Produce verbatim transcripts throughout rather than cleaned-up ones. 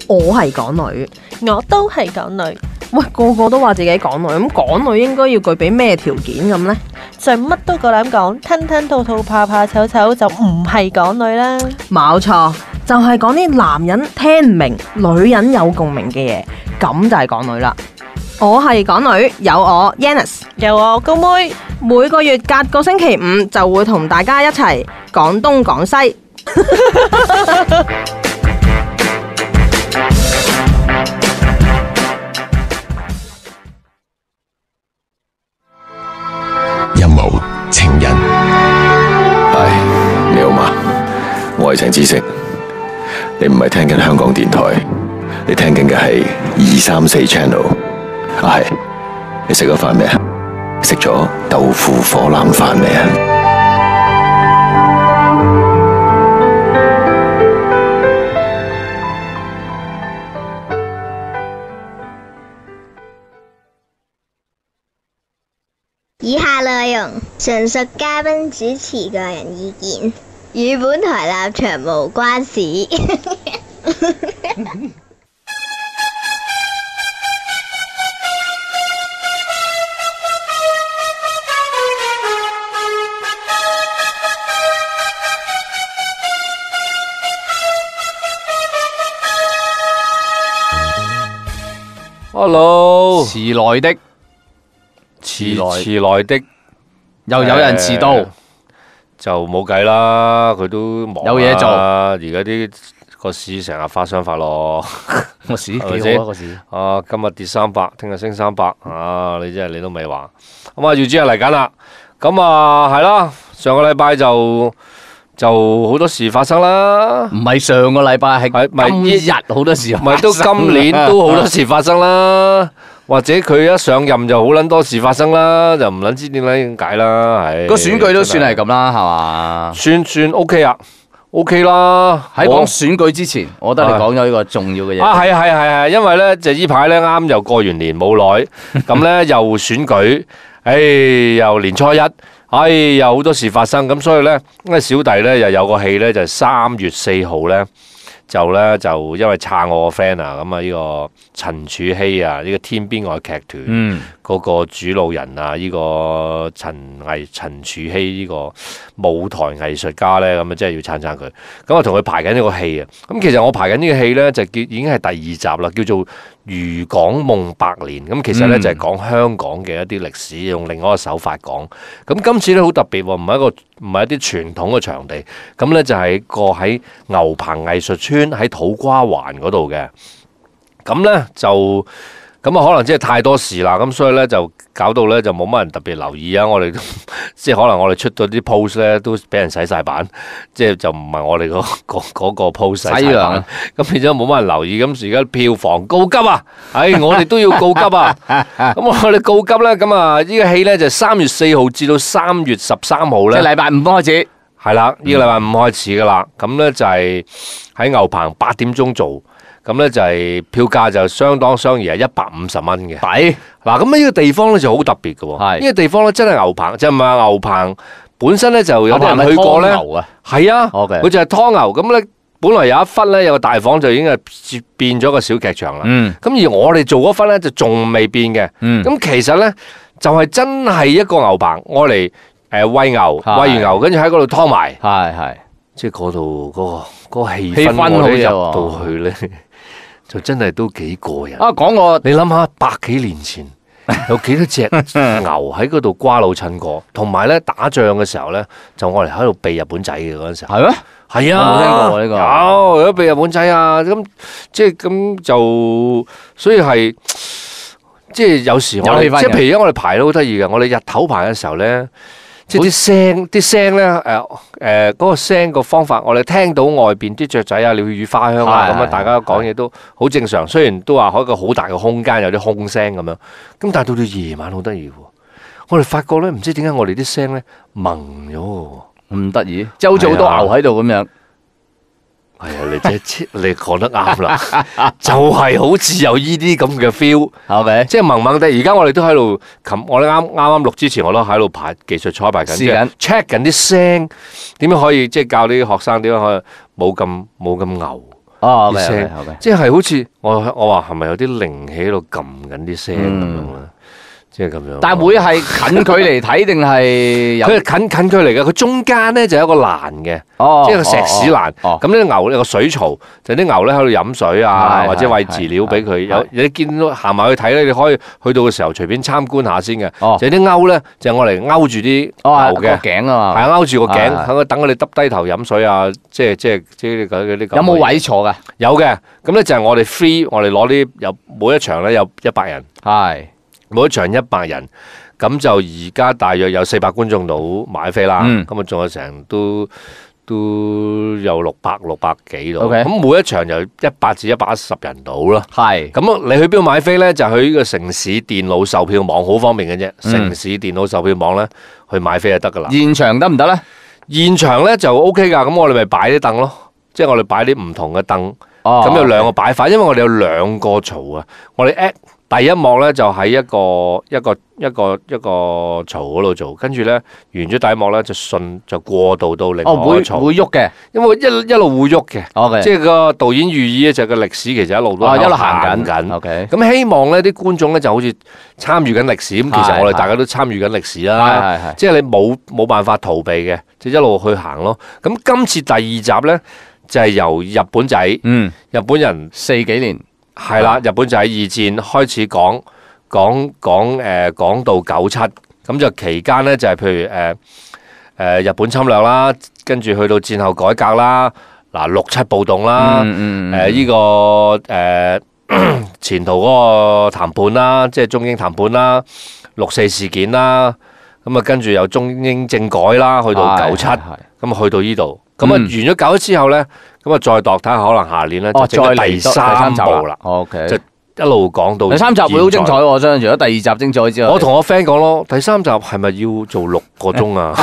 我係港女， 我都係港女。 喂，個個都話自己港女，咁港女應該要具備咩條件咁呢？ 就乜都夠膽講，吞吞吐吐、怕怕醜醜就唔係港女啦。 冇錯，就係講啲男人聽唔明、女人有共鳴嘅嘢，咁就係港女啦。我係港女，有我 Yannis， 有我高妹， 每個月隔個星期五就會同大家一齊講東講西。 陰謀情人， 唉，你好嗎？我係陳知識，你唔係聽緊香港電台，你聽緊嘅係二三四 channel。啊係，你食咗飯未啊？食咗豆腐火腩飯未啊？ 以下內容純屬嘉賓主持個人意見，與本台立場無關事。 Hello， 遲來的， 遲遲來的， 又有人遲到， 就冇計啦。佢都忙有嘢做。 而家啲個市成日發上發落， 個市幾好啊個市。 啊，今日跌三百，聽日升三百，啊！你真係你都未話。咁啊，月主又嚟緊啦。咁啊，係啦，上個禮拜就就好多事發生啦。 唔係上個禮拜係今日好多事， 唔係都今年都好多事發生啦。或者佢一上任就好撚多事發生啦，就唔撚知點解點解啦。係個選舉都算係咁啦，係嘛？ 算算 OK 啊 ，OK 啦。 喺講選舉之前，我覺得你講咗呢個重要嘅嘢。 啊，係係係係，因為咧就依排咧啱又過完年冇耐，咁咧又選舉，誒又年初一，唉又好多事發生，咁所以咧，因為小弟咧又有個戲咧就係三月四號咧。就咧就因為撐我個 friend 啊，咁啊呢個陳柱希啊，呢個天邊愛劇團嗰個主路人啊，呢個陳藝陳柱希呢個舞台藝術家咧，咁啊真係要撐撐佢。咁啊同佢排緊呢個戲啊，咁其實我排緊呢個戲咧就叫已經係第二集啦，叫做《漁港夢百年》。咁其實咧就係講香港嘅一啲歷史，用另外一個手法講。咁今次咧好特別喎，唔係一個唔係一啲傳統嘅場地，咁咧就係個喺牛棚藝術村喺土瓜灣嗰度嘅。咁咧就咁啊，可能即係太多事啦，咁所以咧就搞到咧就冇乜人特別留意啊。我哋即係可能我哋出咗啲 post 咧都俾人洗晒版，即係就唔係我哋嗰嗰嗰個 post 洗晒版，咁變咗冇乜人留意。咁而家票房告急啊！唉，我哋都要告急啊！咁我哋告急咧，咁啊呢個戲咧就三月四號至到三月十三號咧， 即係禮拜五開始。 係啦，呢個禮拜五開始噶啦。咁咧就係喺牛棚八點鐘做。咁咧就係票價就相當相宜，係一百五十蚊嘅。 抵嗱，咁呢個地方咧就好特別嘅喎。呢個地方咧真係牛棚，即係唔係牛棚本身咧就有啲人去過咧。係啊，佢就係劏牛。咁咧本來有一忽咧有個大房就已經係變咗個小劇場啦。 嗯。 咁而我哋做嗰忽咧就仲未變嘅。 嗯。 咁其實咧就係真係一個牛棚，我嚟誒餵牛，餵完牛跟住喺嗰度劏埋。 係係。 即係嗰度嗰個嗰個氣氛，我哋入到去咧。就真係都幾過癮啊！講個你諗下，百幾年前有幾多隻牛喺嗰度瓜老襯過，同埋咧打仗嘅時候咧，就我哋喺度避日本仔嘅嗰陣時候。 係咩？ 係啊， 冇聽過呢個。 有有避日本仔啊！咁即係咁就，所以係即係有時我哋即係譬如而家我哋排都好得意嘅，我哋日頭排嘅時候咧。即係啲聲，啲聲咧，誒誒嗰個聲個方法，我哋聽到外邊啲雀仔啊、鳥語花香啊，咁啊，大家講嘢都好正常。雖然都話喺一個好大嘅空間有啲空聲咁樣，咁但係到到夜晚好得意喎，我哋發覺咧，唔知點解我哋啲聲咧蒙咗喎， 唔得意，即係好似好多牛喺度咁樣。 係啊，你即係你講得啱啦，就係好似有依啲咁嘅 feel， 係咪？ 即係萌萌地。而家我哋都喺度，琴我哋啱啱啱錄之前，我都喺度排技術彩排緊，即係 check 緊啲聲，點樣可以即係教啲學生點樣可以冇咁冇咁牛， 哦啲聲，即係好似我我話係咪有啲靈氣喺度撳緊啲聲咁樣咧？即係咁樣。 但係會係近距離睇定係？ 佢係近近距離嘅，佢中間咧就有一個欄嘅， 哦， 即係個石屎欄。咁呢牛有個水槽，就啲牛咧喺度飲水啊，或者餵飼料俾佢。有你見到行埋去睇咧，你可以去到嘅時候隨便參觀下先嘅。就啲鈎咧，就我嚟勾住啲牛嘅頸啊嘛， 係勾住個頸，等佢等佢哋耷低頭飲水啊，即係即係即係嗰啲咁。 有冇位坐㗎？ 有嘅，咁咧就係我哋 free，我哋攞啲有每一場咧有一百人， 係每一場一百人，咁就而家大約有四百觀眾度買飛啦，咁啊仲有成都都有六百六百幾度，咁每一場就一百至一百一十人到啦。係，咁你去邊度買飛咧？就去呢個城市電腦售票網，好方便嘅啫。城市電腦售票網咧去買飛就得噶啦。 現場得唔得咧？ 現場咧就 O K 噶，咁我哋咪擺啲凳咯，即係我哋擺啲唔同嘅凳。咁有兩個擺法，因為我哋有兩個槽啊。我哋 at 第一幕咧就喺一個一個一個一個槽嗰度做，跟住咧完咗第一幕咧就順就過渡到另外一個槽。 哦，會會喐嘅， 因為一一路會喐嘅。 Okay. 即係個導演寓意咧就係個歷史其實一路都一路行緊。 OK， 咁希望咧啲觀眾咧就好似參與緊歷史咁，其實我哋大家都參與緊歷史啦。係係係，即係你冇冇辦法逃避嘅，就一路去行咯。咁今次第二集咧就係由日本仔，嗯，日本人四幾年。 係啦，日本就喺二戰開始講講講誒講到九七，咁就期間咧就係、是、譬如誒誒、呃呃、日本侵略啦，跟住去到戰後改革啦，嗱六七暴動啦，誒呢、嗯嗯呃這個誒、呃、前途嗰個談判啦，即係中英談判啦，六四事件啦，咁啊跟住又中英政改啦，去到九七，咁啊去到呢度。咁啊，完咗九之後咧，咁啊再度睇下，可能下年咧就整第三部啦。OK，就一路講到第三集會好精彩喎！我相信，除咗第二集精彩之外， 我同我 friend 講咯，第三集係咪要做六個鐘啊？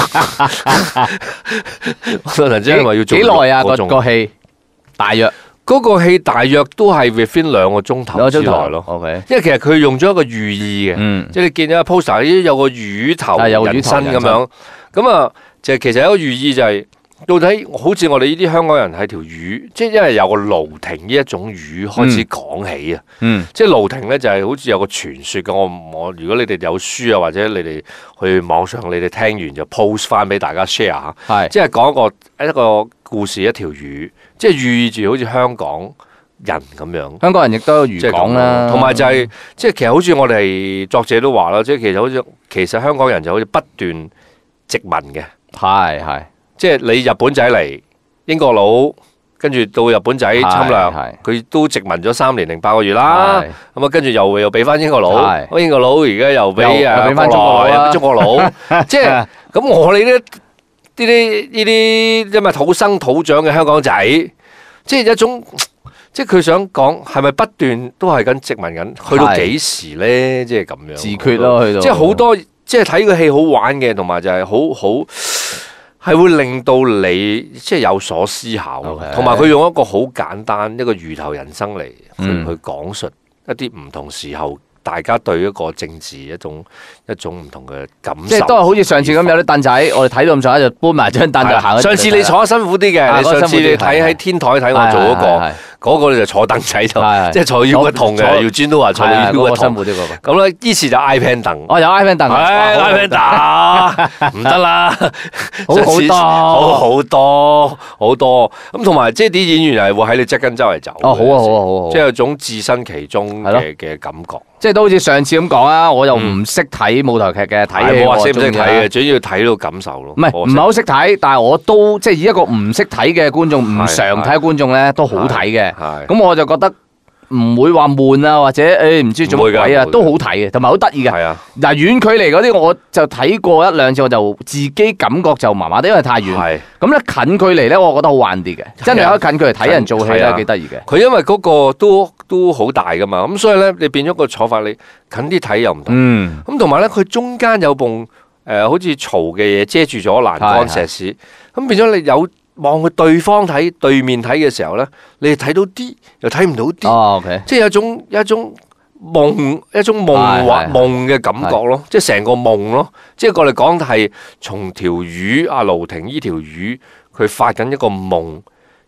我突然之間話要做幾耐啊？個個戲大約嗰個戲大約都係 within 兩個鐘頭之內咯。OK，因為其實佢用咗一個寓意嘅，即係你見到 poster 呢有個魚頭人身咁樣，咁啊就其實有一個寓意就係。到底好似我哋呢啲香港人係條魚，即係因為有個盧亭呢一種魚開始講起啊，嗯嗯、即係盧亭咧就係好似有個傳說嘅。我我如果你哋有書啊，或者你哋去網上你哋聽完就 post 翻俾大家 share 下，是即係講一個一個故事一條魚，即係寓意住好似香港人咁樣。香港人亦都有漁港啦，同埋就係、是、即係其實好似我哋作者都話啦，即係其實好似其實香港人就好似不斷殖民嘅，係係。即係你日本仔嚟，英國佬跟住到日本仔侵略，佢都殖民咗三年零八個月啦。咁啊，跟住又又俾翻英國佬，咁英國佬而家又俾誒翻中國佬，中國佬。即係咁，我哋呢呢啲呢啲因為土生土長嘅香港仔，即係一種，即係佢想講係咪不斷都係緊殖民緊？去到幾時咧？即係咁樣自決咯，去到即係好多，即係睇個戲好玩嘅，同埋就係好好。係會令到你即係有所思考，同埋佢用一個好簡單一個魚頭人生嚟去、嗯、去講述一啲唔同時候大家對一個政治一種一種唔同嘅感受。即係都係好似上次咁有啲凳仔，我哋睇到咁上下就搬埋張凳就行。上次你坐得辛苦啲嘅，啊、你上次你睇喺天台睇我做嗰、嗰個。嗰個你就坐凳仔度，即係坐腰骨痛嘅，要轉都話坐到腰骨痛。咁咧，依次就 iPad 凳。哦，有 iPad 凳。係 iPad 凳，唔得啦，好好多，好好多，好多。咁同埋即係啲演員係會喺你側跟周圍走。哦，好啊，好啊，好啊，即係有種置身其中嘅嘅感覺。即係都好似上次咁講啊，我又唔識睇舞台劇嘅，睇戲我話識唔識睇嘅，主要睇到感受咯。唔係唔係好識睇，但係我都即係以一個唔識睇嘅觀眾，唔常睇嘅觀眾咧，都好睇嘅。咁我就覺得唔會話悶啊，或者誒唔知做乜鬼啊，都好睇嘅，同埋好得意嘅。嗱，遠距離嗰啲我就睇過一兩次，我就自己感覺就麻麻地，因為太遠。咁咧近距離咧，我覺得好玩啲嘅，真係有近距離睇人做戲咧，幾得意嘅。佢因為嗰個都都好大噶嘛，咁所以咧你變咗個坐法，你近啲睇又唔同。咁同埋咧，佢中間有埲誒好似槽嘅嘢遮住咗欄杆石屎，咁變咗你有。望佢對方睇對面睇嘅時候咧，你睇到啲又睇唔到啲，哦 okay. 即係有一種一種夢一種夢幻夢嘅感覺咯，即係成個夢咯。即係我哋講係從條魚阿盧亭呢條魚，佢發緊一個夢，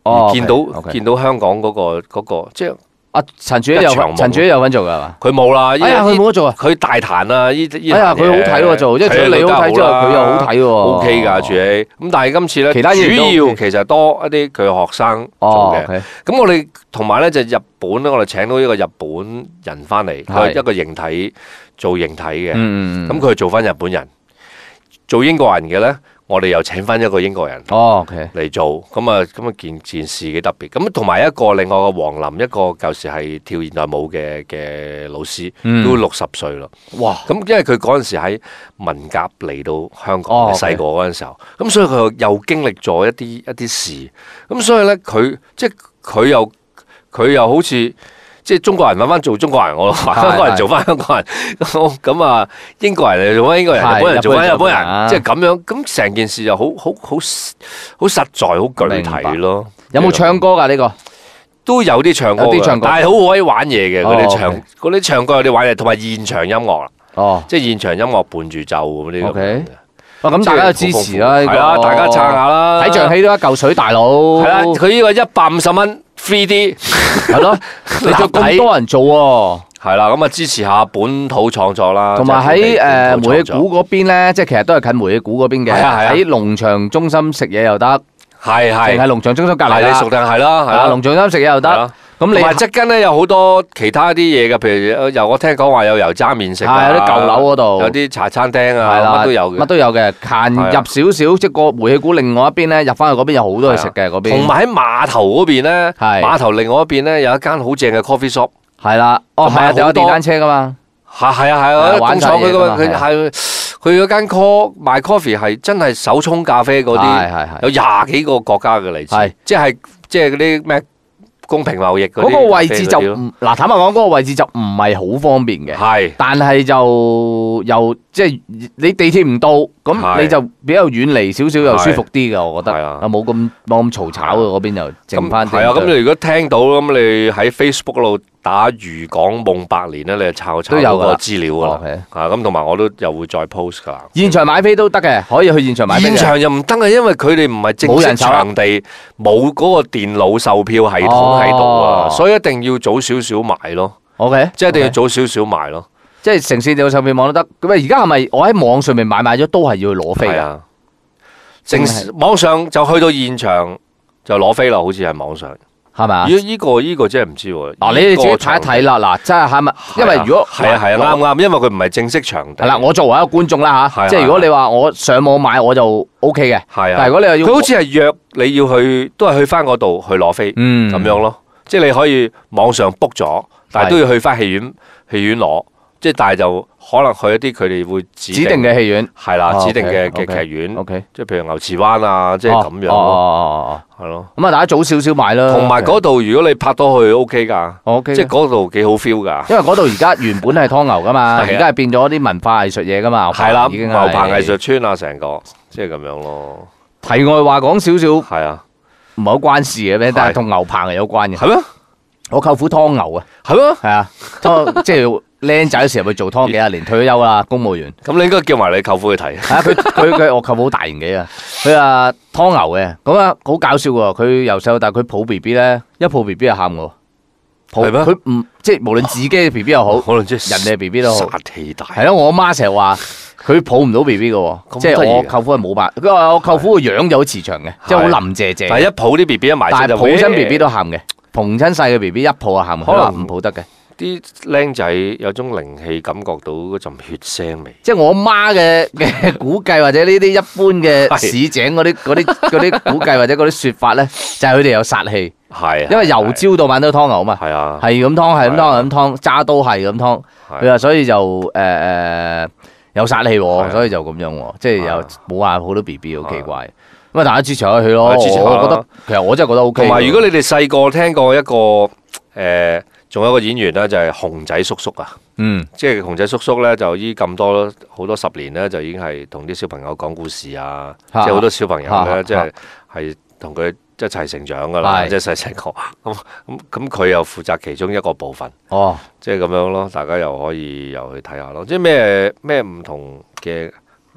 而見到見到香港嗰個嗰個即係。 啊，陳柱有份，陳柱有份做㗎係嘛？ 佢冇啦， 哎呀，佢冇得做啊！ 佢大壇啊，呢呢哎呀，佢好睇喎做，即係除咗你好睇之外，佢又好睇喎。 O K 㗎，主咁但係今次咧， 其他主要其實多一啲佢學生做嘅。咁我哋同埋咧就日本咧，我哋請到一個日本人翻嚟，佢一個形體做形體嘅。咁佢做翻日本人，做英國人嘅咧。我哋又請翻一個英國人哦，OK 嚟做，咁啊咁啊件件事幾特別。咁同埋一個另外個黃林，一個舊時係跳現代舞嘅嘅老師，嗯、都六十歲咯。哇！咁因為佢嗰陣時喺文革嚟到香港，細個嗰陣時候，咁、哦 okay. 所以佢又又經歷咗一啲一啲事。咁所以咧，佢即係佢又佢又好似。即係中國人揾翻做中國人，我話香港人做翻香港人，咁啊英國人做翻英國人，日本人做翻日本人，即係咁樣，咁成件事就好好好好實在、好具體咯。 有冇唱歌㗎？呢個都有啲唱歌，但係好可以玩嘢嘅嗰啲唱，嗰啲唱歌有啲玩嘢，同埋現場音樂啦。哦，即係現場音樂伴住奏咁啲咁。 哇！咁大家就支持啦， 係啦，大家撐下啦。 睇場戲都一嚿水，大佬。 係啦，佢呢個一百五十蚊 three D， 係咯， 你做咁多人做喎。 係啦，咁啊支持下本土創作啦。 同埋喺誒煤氣鼓嗰邊咧，即係其實都係近煤氣鼓嗰邊嘅。 係啊係啊。 喺農場中心食嘢又得， 係係。 定係農場中心隔離啦。 你熟定係啦，係啦。 農場中心食嘢又得。咁你同埋側跟咧有好多其他啲嘢嘅，譬如由我聽講話有油渣麵食啊， 有啲舊樓嗰度， 有啲茶餐廳啊，乜都有嘅， 乜都有嘅。近入少少，即係個煤氣鼓另外一邊咧，入翻去嗰邊有好多嘢食嘅嗰邊。同埋喺碼頭嗰邊咧，碼頭另外一邊咧有一間好正嘅 coffee shop。係啦，哦係啊，有電單車噶嘛。係係啊係啊，玩廠佢個佢係佢嗰間 co 賣 coffee 係真係手沖咖啡嗰啲，有廿幾個國家嘅嚟自，即係即係嗰啲咩？公平貿易嗰啲，嗰個位置就唔嗱，坦白講，嗰個位置就唔係好方便嘅。係，但係就又即係你地鐵唔到，咁你就比較遠離少少，又舒服啲嘅，我覺得。係啊，冇咁冇咁嘈吵嘅嗰邊又靜翻啲。係啊，咁你如果聽到咁，你喺 Facebook 嗰度打漁港夢百年咧，你就抄抄到個資料㗎啦。啊，咁同埋我都又會再 post 㗎啦。現場買飛都得嘅，可以去現場買飛。現場又唔得啊，因為佢哋唔係正式場地，冇嗰個電腦售票系統。喺度啊，所以一定要早少少買咯。OK， 即係一定要早少少買咯。即係城市電腦售票網都得。咁啊，而家係咪我喺網上面買買咗都係要去攞飛啊？城網上就去到現場就攞飛啦，好似係網上係咪啊？依依個依個真係唔知喎。嗱，你哋自己睇一睇啦。嗱，真係係咪？因為如果係啊係啊啱啱，因為佢唔係正式場地。係啦，我作為一個觀眾啦嚇，即係如果你話我上網買我就 O K 嘅。係啊，但係如果你話要，佢好似係約你要去，都係去翻嗰度去攞飛，咁樣咯。即係你可以網上 book 咗，但係都要去翻戲院戲院攞。即係但係就可能去一啲佢哋會指定嘅戲院，係啦，指定嘅嘅劇院。OK，即係譬如牛池灣啊，即係咁樣咯。係咯。咁啊，大家早少少買啦。同埋嗰度如果你拍到去 OK 㗎，OK，即係嗰度幾好 feel 㗎。因為嗰度而家原本係湯牛㗎嘛，而家係變咗啲文化藝術嘢㗎嘛。係啦，牛棚藝術村啊，成個即係咁樣咯。題外話講少少，係啊，唔係好關事嘅咩？但係同牛棚係有關嘅。係咩？我舅父湯牛啊。係咩？係啊，湯即係。僆仔嗰時入去做湯幾廿年，退咗休啦，公務員。咁你應該叫埋你舅父去睇。係啊，佢佢佢我舅父好大年紀啊，佢話湯牛嘅，咁啊好搞笑喎。佢由細到大，佢抱 B B 咧，一抱 B B 就喊喎。係咩？佢唔即係無論自己嘅 B B 又好，可能即係人哋嘅 B B 都好。殺氣大。係咯，我阿媽成日話佢抱唔到 B B 嘅，即係我舅父係冇辦法。佢話我舅父個樣就好慈祥嘅，即係好腍謝謝。但係一抱啲 B B 一埋身就抱親 B B 都喊嘅，逢親細嘅 B B 一抱就喊，可能唔抱得嘅。啲僆仔有種靈氣，感覺到嗰陣血腥味。即係我媽嘅嘅估計，或者呢啲一般嘅市井嗰啲嗰啲嗰啲估計，或者嗰啲説法咧，就係佢哋有殺氣。係，因為由朝到晚都湯牛啊嘛。係啊，係咁湯，係咁湯，係咁湯，揸刀係咁湯。佢話所以就誒誒有殺氣喎，所以就咁樣喎。即係又冇話好多 B B 好奇怪。咁啊，大家支持下佢咯。我覺得其實我真係覺得 O K。同埋如果你哋細個聽過一個誒。仲有一個演員咧，就係熊仔叔叔啊。嗯，即係熊仔叔叔咧，就依咁多好多十年咧，就已經係同啲小朋友講故事啊。即係好多小朋友咧，即係係同佢一齊成長噶啦，即係細細個咁咁咁，佢又負責其中一個部分。哦，即係咁樣咯，大家又可以又去睇下咯。即係咩咩唔同嘅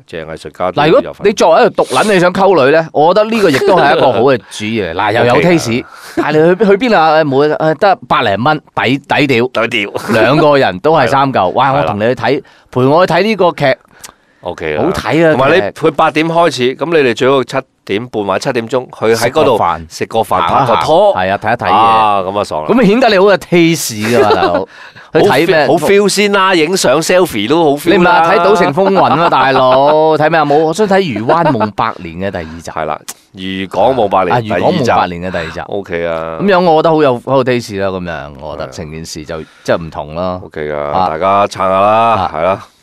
即係藝術家。 嗱，如果你作為一個獨撚，你想溝女咧，我覺得呢個亦都係一個好嘅主意嚟。嗱，又有 taste，但係你去去邊啊？冇誒，得百零蚊，抵抵屌， 抵屌， 兩個人都係三嚿。哇！我同你去睇，陪我去睇呢個劇。 O K 好睇啊！ 同埋你佢八點開始，咁你哋最好七點半或者七點鐘去喺嗰度食個飯拍個拖， 係啊，睇一睇嘢。 啊，咁啊爽啦！ 咁顯得你好有 taste 㗎嘛，大佬。去睇咩？ 好 feel 先啦，影相 selfie 都好 feel 啦。 你唔係睇《賭城風雲》啊，大佬？睇咩啊？冇，我想睇《漁灣夢百年》嘅第二集。 係啦，《漁港夢百年》 啊，《漁港夢百年》嘅第二集。O K 啊。 咁樣我覺得好有好有 taste 啦，咁樣我覺得成件事就即係唔同咯。 O K 噶，大家撐下啦，係啦。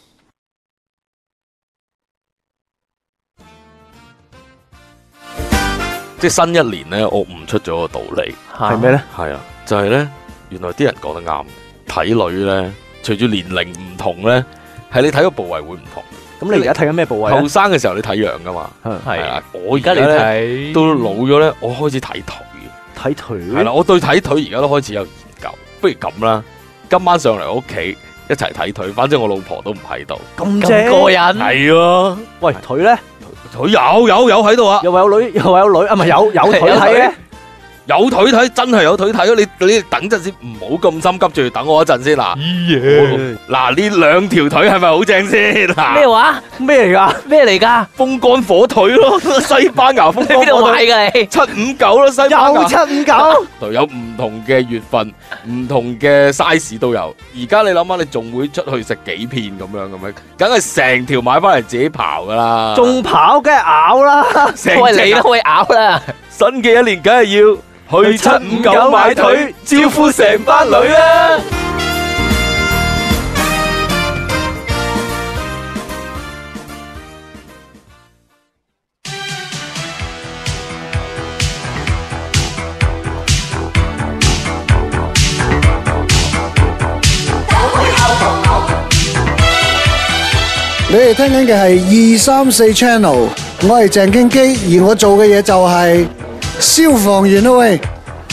即係新一年咧，我悟出咗個道理， 係咩咧？ 係啊，就係咧，原來啲人講得啱，睇女咧，隨住年齡唔同咧，係你睇個部位會唔同。 咁你而家睇緊咩部位？ 後生嘅時候你睇樣噶嘛，係啊。我而家你睇到老咗咧，我開始睇腿。 睇腿係啦，我對睇腿而家都開始有研究。不如咁啦，今晚上嚟我屋企一齊睇腿，反正我老婆都唔喺度， 咁正過癮。 係啊， 喂，腿咧？ 佢有有有喺度啊！ 又話有女，又話有女，啊唔係有有腿睇嘅， 有腿睇，真係有腿睇咯！你你等陣先，唔好咁心急住，等我一陣先嗱。嗱，呢兩條腿係咪好正先？ 咩話？咩嚟噶？咩嚟噶？ 風乾火腿咯，西班牙風乾火腿。 邊度買噶你？ 七五九咯，西班牙。 有七五九。 就有唔同嘅月份，唔同嘅 size 都有。而家你諗下，你仲會出去食幾片咁樣咁樣？梗係成條買翻嚟自己刨噶啦。 仲刨，梗係咬啦。 喂， 你都可以咬啦。 新嘅一年，梗係要。去七五九買腿，招呼成班女啦！ 你哋聽緊嘅係二三四 channel， 我係鄭經基，而我做嘅嘢就係消防員咯喂。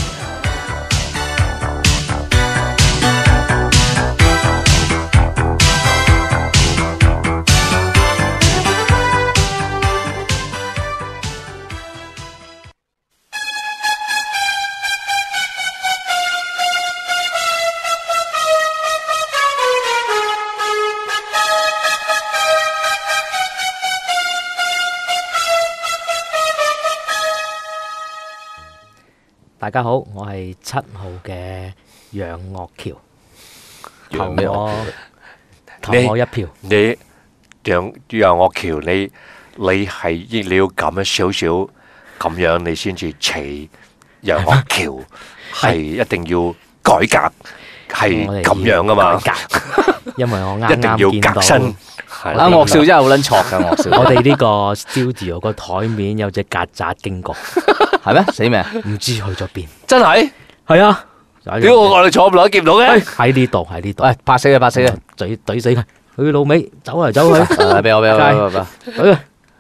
大家好，我係七號嘅楊岳橋，投我投我一票。 你楊楊岳橋，你你係你要咁樣少少咁樣，你先至似楊岳橋，係一定要改革，係咁樣噶嘛？ 因為我啱一定要啱見到革新。 啊，岳少真係好撚挫㗎，岳少。 我哋呢個 studio 個台面有隻曱甴經過， 係咩？死未？ 唔知去咗邊。 真係？ 係啊！ 點解我哋坐咁耐見唔到嘅？ 喺呢度，喺呢度。 喂，拍死佢，拍死佢， 嘴懟死佢，佢老味走嚟走去。 誒，俾我，俾我，俾我，俾我。 懟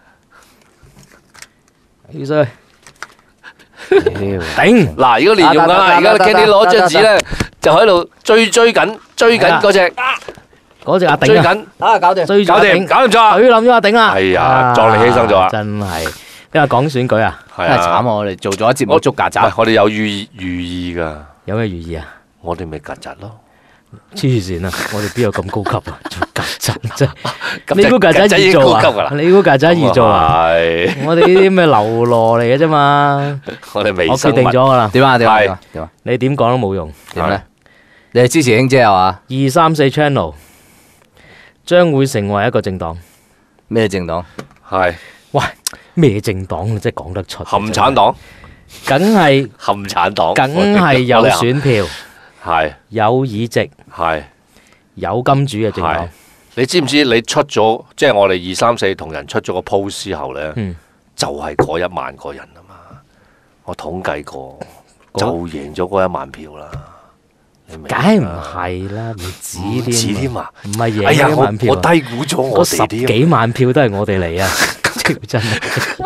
佢，起身。頂！ 嗱，如果連用㗎啦，而家見你攞張紙咧，就喺度追追緊，追緊嗰隻。 嗰隻阿頂追緊， 啊搞掂， 追搞掂，搞掂咗啊！ 佢諗咗阿頂啦， 係呀，撞你犧牲咗啊！ 真係，今日講選舉啊， 係真係慘啊！我哋做咗一節目捉曱甴， 我哋有寓意寓意噶， 有咩寓意啊？ 我哋咪曱甴咯， 黐線啊！我哋邊有咁高級啊？做曱甴真係，你估曱甴易做啊？你估曱甴易做啊？係，我哋呢啲咩流羅嚟嘅啫嘛。 我哋微我決定咗噶啦。 點啊？點啊？點啊？ 你點講都冇用。 點咧？你係支持兄姐係嘛？ 二三四 channel。將會成為一個政黨， 咩政黨？ 係， 喂，咩政黨你真係講得出？ 冚產黨， 梗係冚產黨， 梗係有選票， 係有議席， 係有金主嘅政黨。 你知唔知你出咗，即係我哋二三四同人出咗個 post 之後咧， 嗯、 就係嗰一萬個人啊嘛，我統計過，就贏咗嗰一萬票啦。 梗係唔係啦，唔止添啊！唔係贏一萬票， 我低估咗我哋啲十幾萬票都係我哋嚟啊！真係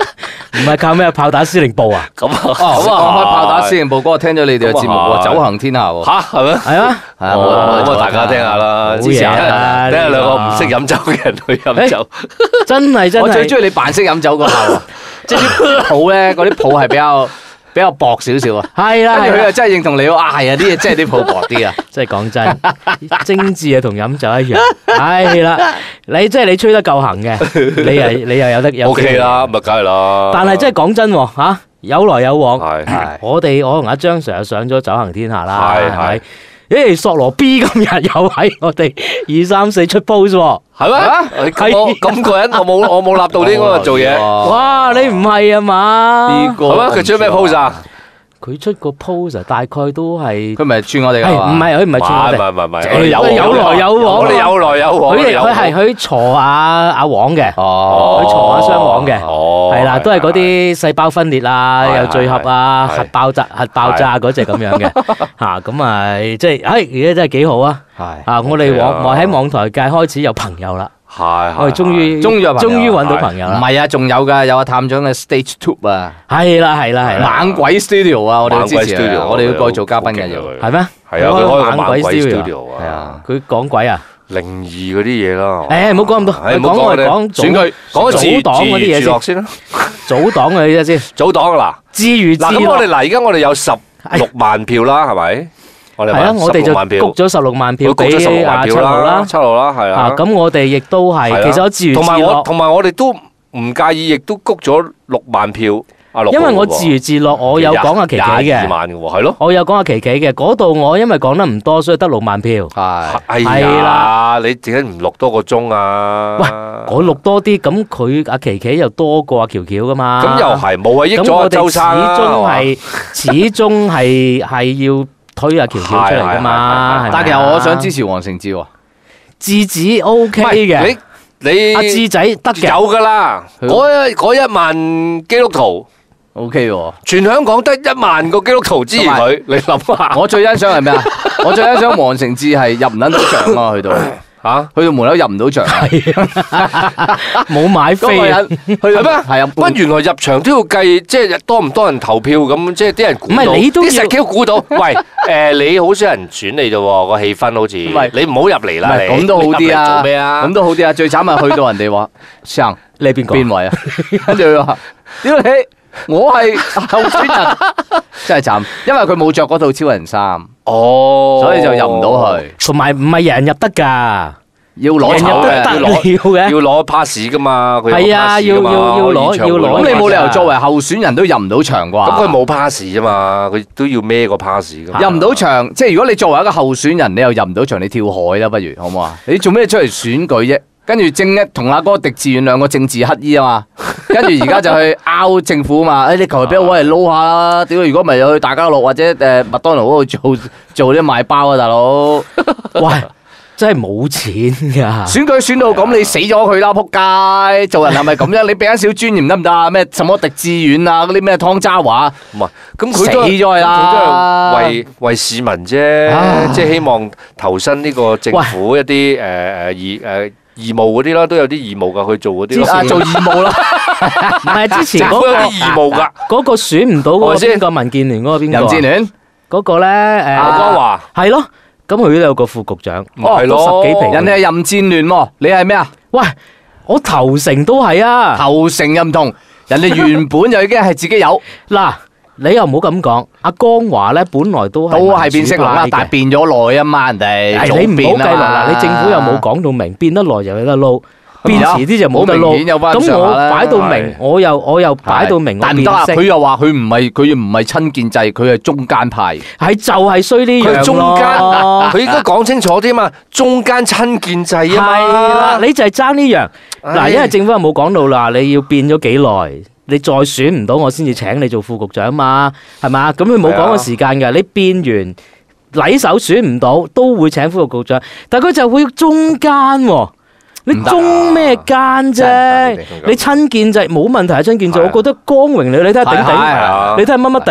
唔係靠咩炮打司令部啊？ 咁啊，咁啊，講開炮打司令部嗰個，聽咗你哋嘅節目喎，走行天下喎。 嚇係咩？ 係啊， 係啊，咁啊大家聽下啦。之前聽下兩個唔識飲酒嘅人去飲酒， 真係真係。 我最中意你扮識飲酒嗰下，即係啲泡咧，嗰啲泡係比較。比較薄少少啊，係啦，跟住佢又真係認同你喎，啊係啊，啲嘢真係啲泡薄啲啊， 即係講真，精緻啊同飲酒一樣，係啦，你即係你吹得夠行嘅，你又你又有得有 O K 啦，咪梗係啦。 但係真係講真喎嚇，有來有往， 係我哋我同阿張 Sir 上咗走行天下啦， 係係。誒，索羅 B 今日又喺我哋二三四出 post 喎， 係咩？咁咁個人我冇我冇立到呢嗰度做嘢。 哇，你唔係啊嘛？ 呢個係咩？佢出咩 post 啊？ 佢出個 post 大概都係佢唔係串我哋㗎嘛？ 唔係佢唔係串我哋， 唔係唔係唔係， 有有來有往， 我哋有來有往。 佢佢係佢鋤阿阿黃嘅，佢鋤阿雙黃嘅，係啦，都係嗰啲細胞分裂啊，又聚合啊，核爆炸核爆炸嗰隻咁樣嘅嚇，咁啊即係誒而家真係幾好啊！啊，我哋網網喺網台界開始有朋友啦。 係， 我哋終於終於有終於揾到朋友啦！ 唔係啊，仲有㗎，有阿探長嘅 Stage Two 啊， 係啦係啦係啦， 猛鬼 Studio 啊，我哋支持啊，我哋要過去做嘉賓嘅要， 係咩？ 係啊，佢開個猛鬼 studio 係啊， 佢講鬼啊， 靈異嗰啲嘢啦。 誒，唔好講咁多，講我哋講選舉，講組黨嗰啲嘢先啦。組黨嘅嘢先， 組黨嗱， 自娛自樂。 嗱咁我哋嗱，而家我哋有十六萬票啦，係咪？係啊，我哋就谷咗十六萬票俾阿七號啦， 七號啦，係啊。 咁我哋亦都係，其實我自娛自樂。 同埋我，同埋我哋都唔介意，亦都谷咗六萬票。阿六， 因為我自娛自樂，我有講阿琪琪嘅， 廿二萬嘅喎，係咯。 我有講阿琪琪嘅，嗰度我因為講得唔多，所以得六萬票。 係，係啦，你點解唔錄多個鐘啊？ 喂，我錄多啲，咁佢阿琪琪又多過阿喬喬噶嘛？ 咁又係，無謂益咗阿周生啦。 始終係，始終係係要。推阿喬喬出嚟噶嘛？ 但係其實我想支持黃成智喎， 智子 O K 嘅， 你你阿智仔得嘅， 有噶啦。嗰嗰一萬基督徒 O K 喎， 全香港得一萬個基督徒支持佢，你諗下。 我最欣賞係咩啊？我最欣賞黃成智係入唔撚到場啊，去到。嚇！去到門口入唔到場， 冇買飛啊！ 去係咩？係啊！不原來入場都要計，即係多唔多人投票咁，即係啲人估到。唔係你都要啲石橋估到。喂，誒你好少人選你啫喎，個氣氛好似。唔係你唔好入嚟啦，你咁都好啲啊！ 做咩啊？ 咁都好啲啊！最慘係去到人哋話生你係邊個？ 邊位啊？跟住佢話：屌你！我係候選人，真係慘，因為佢冇着嗰套超人衫， 哦， 所以就入唔到去。 同埋唔係人人入得㗎， 要攞籌嘅， 要攞要攞 pass 㗎嘛。 係啊，要要要攞要攞。 咁你冇理由作為候選人都入唔到場啩？ 咁佢冇 pass 啫嘛，佢都要孭個 pass 㗎嘛。 入唔到場，即係如果你作為一個候選人，你又入唔到場，你跳海啦，不如好唔好啊？你做咩出嚟選舉啫？跟住正一同阿哥狄志遠兩個政治乞衣啊嘛，跟住而家就去拗政府啊嘛，誒你求其俾個位嚟撈下啦，屌如果唔係又去大家樂或者誒麥當勞嗰度做做啲賣包啊大佬， 喂真係冇錢㗎， 選舉選到咁你死咗佢啦撲街，做人係咪咁樣？你俾一少尊嚴得唔得啊？咩什麼狄志遠啊嗰啲咩湯渣華， 唔係咁佢死咗佢啦， 佢都係為為市民啫，即係希望投身呢個政府一啲誒誒義誒。義務嗰啲啦，都有啲義務㗎，去做嗰啲。 啊，做義務啦， 唔係之前嗰個有啲義務㗎， 嗰個選唔到嗰個邊個民建聯嗰個邊個？ 任志聯嗰個咧誒， 劉江華係咯，咁佢都有個副局長， 哦， 都十幾皮。 人哋係任戰聯喎，你係咩啊？ 喂，我投誠都係啊， 投誠又唔同，人哋原本就已經係自己有嗱。你又唔好咁講，阿江華咧本來都係都係變色龍啦，但係變咗耐啊嘛，人哋你唔好計落啦，你政府又冇講到明，變得耐又有得撈，變遲啲就冇得撈。咁我擺到明，我又我又擺到明， 但唔得啊！佢又話佢唔係佢唔係親建制，佢係中間派。 係就係衰呢樣咯。 佢中間，佢應該講清楚啲嘛，中間親建制啊嘛。 係啦，你就係爭呢樣嗱，因為政府又冇講到啦，你要變咗幾耐？你再選唔到，我先至請你做副局長嘛，係嘛？咁佢冇講個時間㗎。你變完禮手選唔到，都會請副局長，但係佢就會中間喎。你中咩間啫？你親建制冇問題，親建制，我覺得光榮你，你睇下頂頂，你睇下乜乜頂， 冇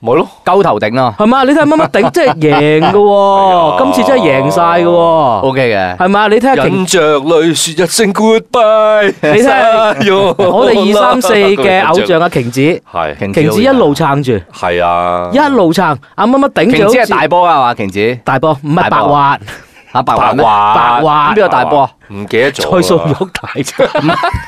冇咯， 鳩頭頂咯， 係嘛？你睇下乜乜頂，即係贏嘅喎，今次真係贏晒嘅喎。 O K 嘅， 係嘛？你睇下瓊忍着淚説一聲 goodbye。 你睇下我哋二三四嘅偶像阿瓊子， 係瓊子一路撐住， 係啊， 一路撐。阿乜乜頂住， 瓊子係大波啊嘛，瓊子大波唔係白滑。 嚇白滑咩？ 白滑邊個大波啊？ 唔記得咗。 蔡素玉大啫，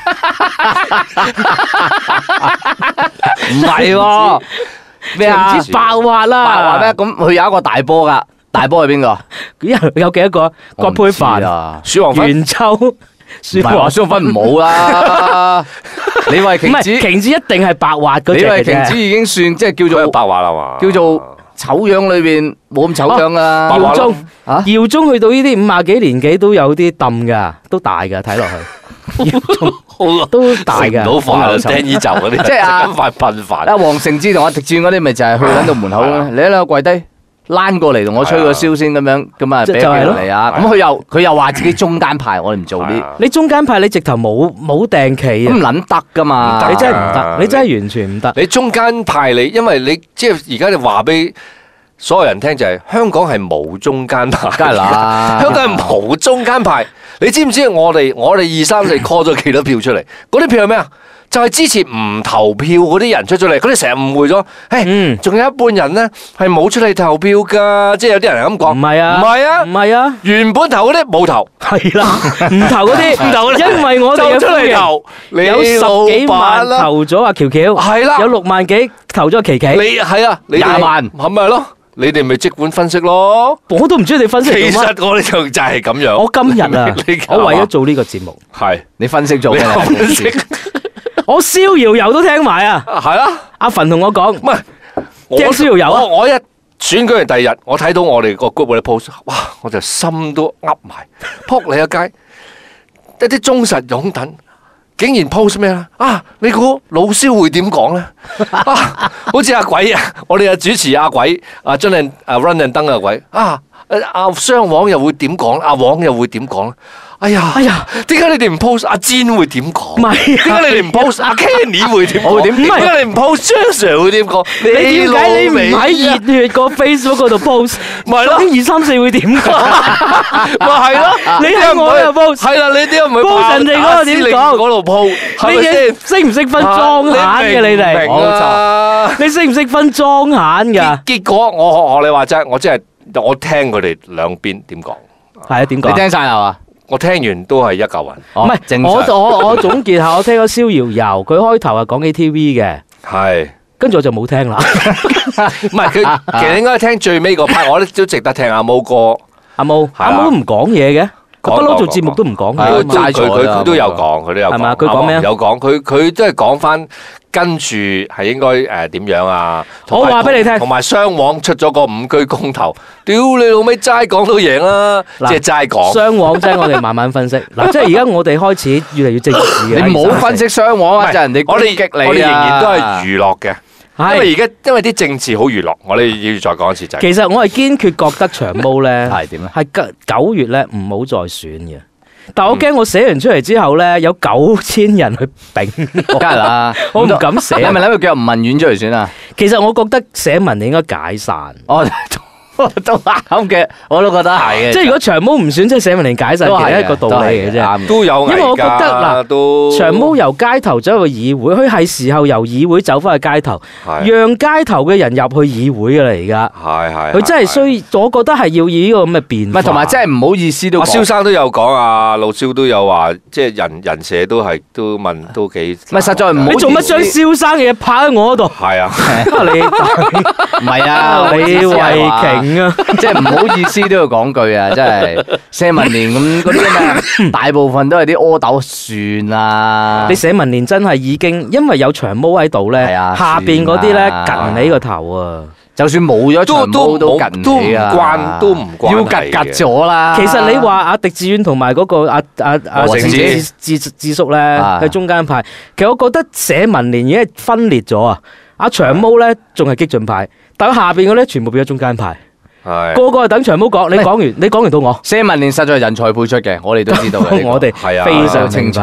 唔係喎，咩啊？ 白滑啦， 白滑咩？咁佢有一個大波噶，大波係邊個？ 有有幾多個？葛珮帆啊， 許黃元秋， 唔係話蘇芬唔好啦。你話瓊子， 瓊子一定係白滑嗰隻嘅啫。 你話瓊子已經算即係叫做白滑啦嘛， 叫做。醜樣裏邊冇咁醜樣啊！ 耀宗，耀宗去到呢啲五廿幾年紀都有啲揼噶，都大噶，睇落去。耀宗都大噶， 食唔到飯，釘衣袖嗰啲， 即係阿咁快噴飯。 阿黃成志同阿狄志遠嗰啲，咪就係去緊到門口咯。你喺度跪低，躝過嚟同我吹個簫先咁樣，咁啊俾佢嚟啊！咁佢又佢又話自己中間派，我哋唔做啲。 你中間派，你直頭冇冇訂期啊？ 咁撚得噶嘛？ 你真係唔得，你真係完全唔得。 你中間派你，因為你即係而家你話俾所有人聽就係香港係冇中間派， 梗係啦， 香港係冇中間派。你知唔知我哋我哋二三四 call 咗幾多票出嚟？嗰啲票係咩啊？就係支持唔投票嗰啲人出咗嚟，佢哋成日誤會咗。誒，仲有一半人咧係冇出嚟投票㗎，即係有啲人係咁講。唔係啊， 唔係啊， 唔係啊， 原本投嗰啲冇投， 係啦，唔投嗰啲， 唔投， 因為我哋嘅出嚟投， 有十幾萬投咗阿喬喬， 係啦， 有六萬幾投咗琪琪， 你係啊，你廿萬， 係咪咯？你哋咪即管分析咯， 我都唔知你分析。 其實我哋就就係咁樣。 我今日啊，我為咗做呢個節目， 係你分析咗嘅， 分析。 我逍遙遊都聽埋啊， 係啊，阿馮同我講， 唔係聽逍遙遊啊。 我一選舉完第二日，我睇到我哋個 group 嗰啲 post，哇，我就心都噏埋，撲你一街，一啲忠實擁躉。竟然 post 咩啦？啊，你估老蕭會點講咧？啊，好似阿鬼啊！我哋嘅主持阿鬼，阿張靚，阿 Run and 燈阿鬼啊！阿雙黃又會點講？阿黃又會點講咧？哎呀，哎呀，點解你哋唔 post 阿詹會點講？唔係，點解你哋唔 post 阿 Kenny 會點講？我會點？點解你唔 post 張 Sir 會點講？ 你點解你唔喺熱血個 Facebook 嗰度 post？咪咯，二三四會點講？ 咪係咯， 你喺我又 post， 係啦，你點解唔去 post 人哋嗰個點講？ 嗰度 post，係咪先？ 識唔識分裝眼嘅你哋？ 冇錯， 你識唔識分裝眼㗎？ 結果我學學你話齋，我真係我聽佢哋兩邊點講。 係啊，點講？ 你聽晒係嘛？ 我聽完都係一嚿雲， 唔係我我我總結下，我聽咗逍遙遊，佢開頭係講起 T V 嘅， 係， 跟住我就冇聽啦。 唔係佢其實應該聽最尾嗰 part，我覺得都值得聽阿毛歌。 阿毛阿毛都唔講嘢嘅，佢不嬲做節目都唔講嘢。 佢佢佢都有講，佢都有講。 係嘛？佢講咩啊？ 有講，佢佢都係講翻跟住係應該誒點樣啊？ 我話俾你聽， 同埋雙黃出咗個五區公投，屌你老味齋講都贏啦，即係齋講。 雙黃真係我哋慢慢分析。嗱，即係而家我哋開始越嚟越正視嘅。 你冇分析雙黃啊！就人哋我哋激你啊！ 我哋仍然都係娛樂嘅。因為而家因為啲政治好娛樂，我哋要再講一次就係。 其實我係堅決覺得長毛咧係點咧？ 係九九月咧唔好再選嘅。但我驚我寫完出嚟之後咧，有九千人去丙我， 梗係啦， 我唔敢寫。 你係咪諗住叫吳文遠出嚟選啊？ 其實我覺得社民你應該解散。 哦，都啱嘅，我都覺得係嘅。 即係如果長毛唔選，即係社民連解散，其實一個道理嘅啫。 都有， 因為我覺得嗱， 都長毛由街頭走入議會，佢係時候由議會走翻去街頭，讓街頭嘅人入去議會㗎啦。而家係係， 佢真係需，我覺得係要以呢個咁嘅變化。 唔係，同埋真係唔好意思都。 阿蕭生都有講啊，陸蕭都有話，即係人人社都係都問都幾。 唔係實在唔好。 你做乜將蕭生嘅嘢拍喺我嗰度？ 係啊， 你唔係啊， 李慧瓊啊， 即係唔好意思都要講句啊，真係社民連咁嗰啲咩，大部分都係啲阿斗算啦。 你社民連真係已經因為有長毛喺度咧，下邊嗰啲咧趌起個頭啊！ 就算冇咗長毛都趌起啊， 都唔關都唔關要趌趌咗啦。 其實你話阿狄志遠同埋嗰個阿阿阿何成智智智叔咧喺中間派，其實我覺得社民連已經係分裂咗啊！阿長毛咧仲係激進派，但係下邊嗰啲全部變咗中間派。 係個個係等長毛講，你講完，你講完到我。 社民連實在係人才輩出嘅，我哋都知道嘅。 我哋係啊，非常清楚嘅。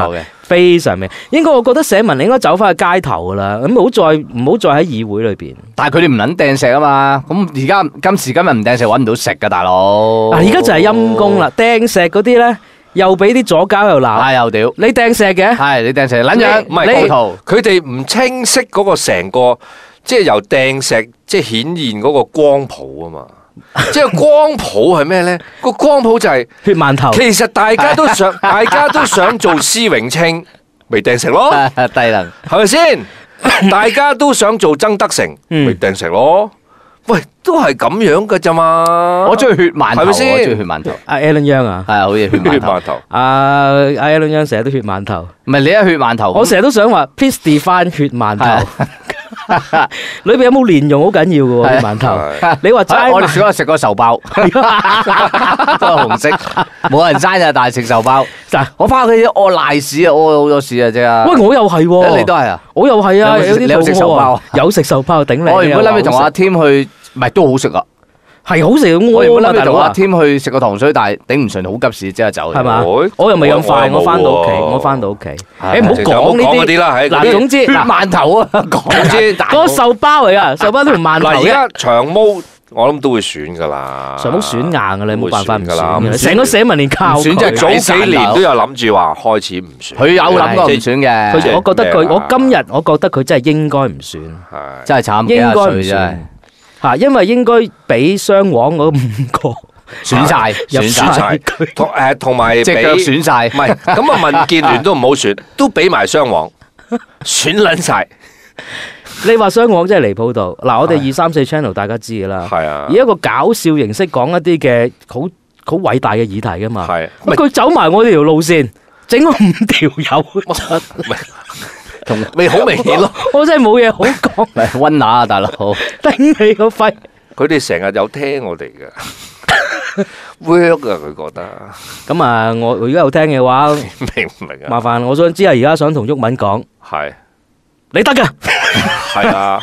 非常明。應該我覺得社民應該走翻去街頭噶啦，咁唔好再唔好再喺議會裏邊。 但係佢哋唔撚掟石啊嘛，咁而家今時今日唔掟石揾唔到食噶大佬。 嗱，而家就係陰公啦，掟石嗰啲咧。又俾啲左膠又鬧， 係又屌！ 你掟石嘅， 係你掟石，撚樣唔係佢哋唔清晰嗰個成個，即係由掟石即係顯現嗰個光譜啊嘛！即係光譜係咩咧？個光譜就係血饅頭。 其實大家都想，大家都想做施永青，咪掟石咯， 低能係咪先？大家都想做曾德成，咪掟石咯。喂，都係咁樣噶咋嘛？ 我中意血饅頭， 係咪先？ 我中意血饅頭。 阿 Alan Young 啊， 係啊，好似血饅頭。 阿阿 Alan Young 成日都血饅頭。 唔係你係血饅頭， 我成日都想話 Please define 血饅頭。裏邊有冇蓮蓉好緊要嘅喎？饅頭。你話齋， 我哋小學食過壽包，都係紅色，冇人齋啊！但係食壽包。嗱，我翻屋企屙賴屎啊，屙好多屎啊，啫啊！ 喂，我又係喎， 你都係啊？ 我又係啊！有啲有食壽包， 有食壽包頂你。 我原本諗住同阿添去。唔係都好食啊， 係好食。 我原本諗住同阿添去食個糖水，但係頂唔順，好急事即刻走。 係嘛？我又未咁快，我翻到屋企，我翻到屋企。誒唔好講呢啲啦， 嗱，總之血饅頭啊，講之嗰個壽包嚟噶，壽包都唔饅頭。 嗱，而家長毛我諗都會選噶啦， 長毛選硬噶啦，冇辦法唔選。成個社民連靠選，即係早幾年都有諗住話開始唔選。 佢有諗過唔選嘅。 佢我覺得佢，我今日我覺得佢真係應該唔選， 真係慘， 應該唔選。嚇，因為應該俾雙黃嗰五個選晒，選晒， 同誒同埋隻腳選晒， 唔係咁啊！民建聯都唔好選，都俾埋雙黃選撚晒。 你話雙黃真係離譜到嗱，我哋二三四 channel 大家知㗎啦， 係啊， 以一個搞笑形式講一啲嘅好好偉大嘅議題㗎嘛， 係， 咁佢走埋我哋條路線，整個五條友。 同咪好明顯咯， 我真係冇嘢好講。 嚟溫拿啊，大佬， 頂你個肺！ 佢哋成日有聽我哋嘅 work 啊，佢覺得。 咁啊，我如果有聽嘅話， 明唔明啊？ 麻煩，我想知啊，而家想同毓民講， 係你得㗎， 係啊，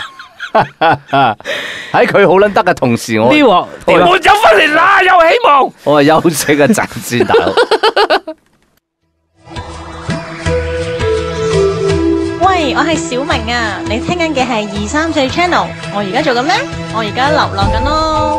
喺佢好撚得嘅同時，我呢鑊沒有分裂啦，有希望。 我係休息一陣先，大佬。 喂，我係小明啊，你聽緊嘅係二三四 channel，我而家做緊咩？我而家流浪緊咯。